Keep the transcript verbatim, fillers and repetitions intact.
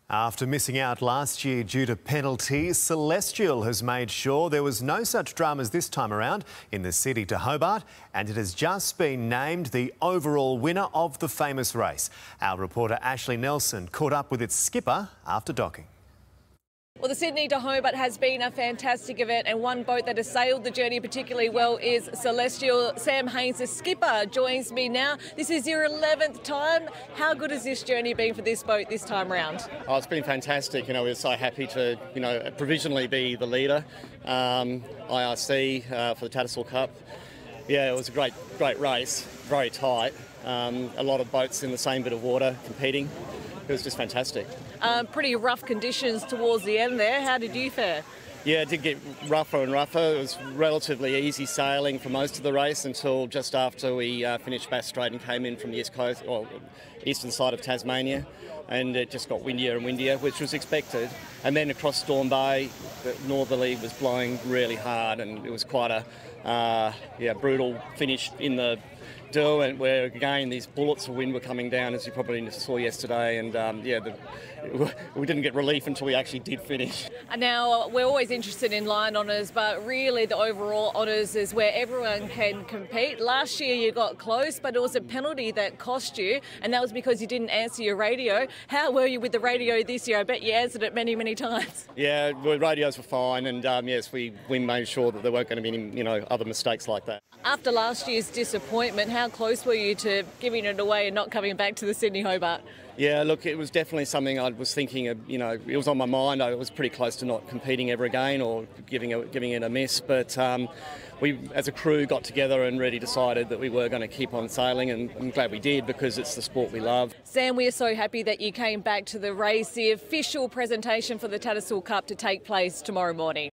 After missing out last year due to penalties, Celestial has made sure there was no such dramas this time around in the city to Hobart, and it has just been named the overall winner of the famous race. Our reporter Ashley Nelson caught up with its skipper after docking. Well, the Sydney to Hobart has been a fantastic event, and one boat that has sailed the journey particularly well is Celestial. Sam Haynes, the skipper, joins me now. This is your eleventh time. How good has this journey been for this boat this time round? Oh, it's been fantastic. You know, we're so happy to, you know, provisionally be the leader, um, I R C uh, for the Tattersall Cup. Yeah, it was a great, great race. Very tight. Um, a lot of boats in the same bit of water competing. It was just fantastic. Um, pretty rough conditions towards the end there. How did you fare? Yeah, it did get rougher and rougher. It was relatively easy sailing for most of the race until just after we uh, finished Bass Strait and came in from the east coast, or eastern side of Tasmania, and it just got windier and windier, which was expected. And then across Storm Bay, the northerly was blowing really hard, and it was quite a uh, yeah brutal finish in the do, and where again these bullets of wind were coming down, as you probably saw yesterday, and um, yeah, the, we didn't get relief until we actually did finish. And now we're always interested in line honours, but really the overall honours is where everyone can compete. Last year you got close, but it was a penalty that cost you, and that was because you didn't answer your radio. How were you with the radio this year? I bet you answered it many, many times. Yeah, the radios were fine, and um, yes, we, we made sure that there weren't going to be any, you know, other mistakes like that. After last year's disappointment, how close were you to giving it away and not coming back to the Sydney Hobart? Yeah, look, it was definitely something I was thinking of, you know, it was on my mind. I was pretty close to not competing ever again or giving it, giving it a miss, but um, we as a crew got together and really decided that we were going to keep on sailing, and I'm glad we did because it's the sport we love. Sam, we are so happy that you came back to the race, the official presentation for the Tattersall Cup to take place tomorrow morning.